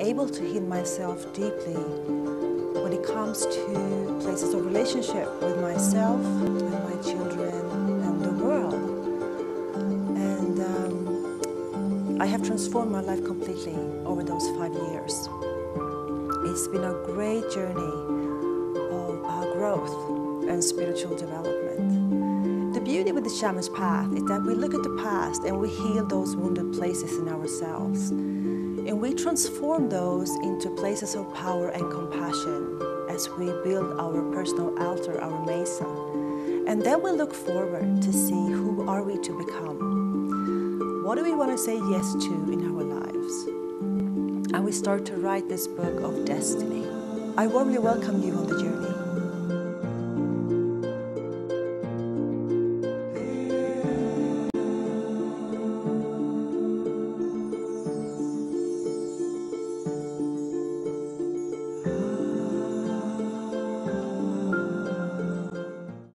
able to heal myself deeply when it comes to places of relationship with myself, with my children, and the world. And I have transformed my life completely over those 5 years. It's been a great journey of growth and spiritual development. The beauty with the shaman's path is that we look at the past and we heal those wounded places in ourselves. And we transform those into places of power and compassion as we build our personal altar, our mesa. And then we look forward to see who are we to become. What do we want to say yes to in our lives? And we start to write this book of destiny. I warmly welcome you on the journey.